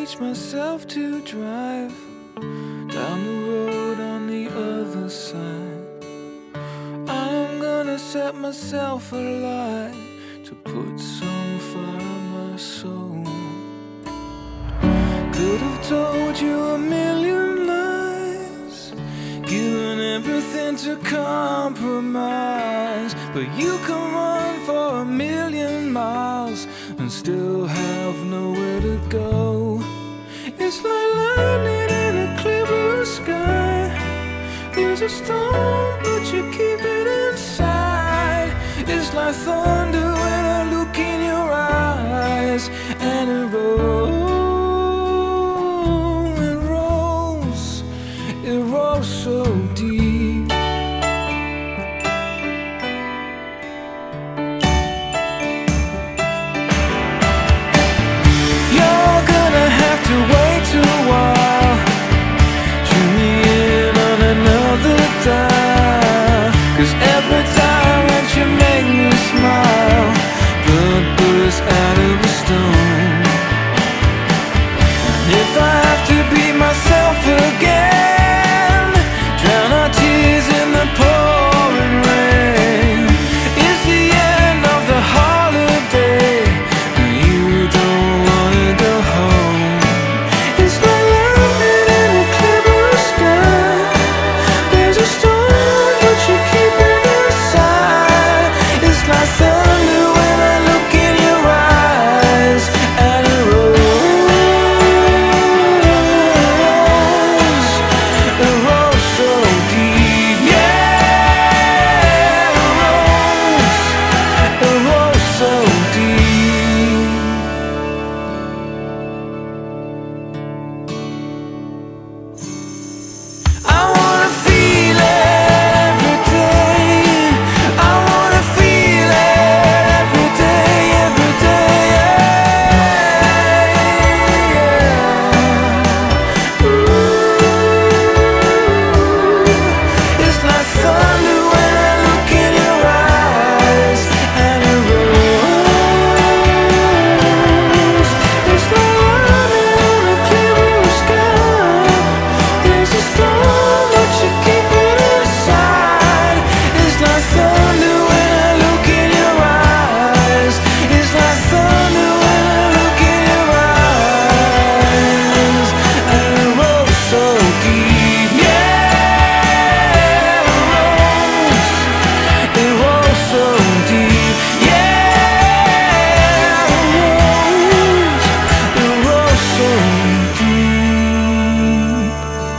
teach myself to drive down the road on the other side. I'm gonna set myself alight to put some fire in my soul. Could have told you a million lies, given everything to compromise, but you can run for a million miles and still have nowhere to go. It's like lightning in a clear blue sky. There's a storm, but you keep it inside. It's like thunder when I look in your eyes, and it rolls so deep. You're gonna have to wait a while, tune me in on another dial, 'cause every time that you make me smile, blood bursts out of a stone. And if I have to be myself again, drown our tears in the pouring rain, it's the end of the holiday, and you don't wanna go home. It's like lightning in a clear blue sky. There's a storm, but you keep it inside. It's like thunder when I look in your eyes, and it rolls so deep. Yeah, it rolls so deep. I wanna feel it every day. I wanna feel it every day, every day. Yeah. Ooh, it's like thunder when I look in your eyes, and it rolls. It's like lightning in a clear blue sky. There's a storm, but you keep it inside. It's like thunder when I look in your eyes. It's like thunder when I look in your eyes, and it rolls so deep. Yeah, it rolls so deep. Yeah, it rolls so deep.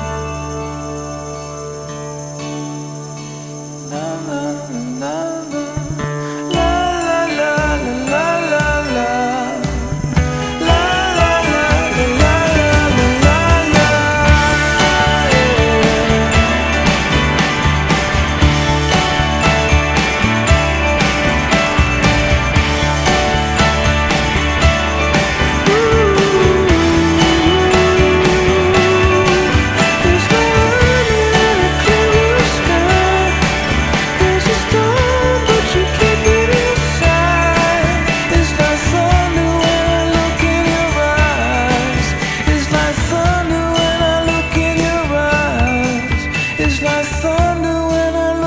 La la la la la la la la la. La la la la la la la. It's like lightning in a clear blue sky. There's a storm, but you keep it inside. It's like thunder when I look in your eyes. It's like thunder when I look in your eyes. It's like thunder when I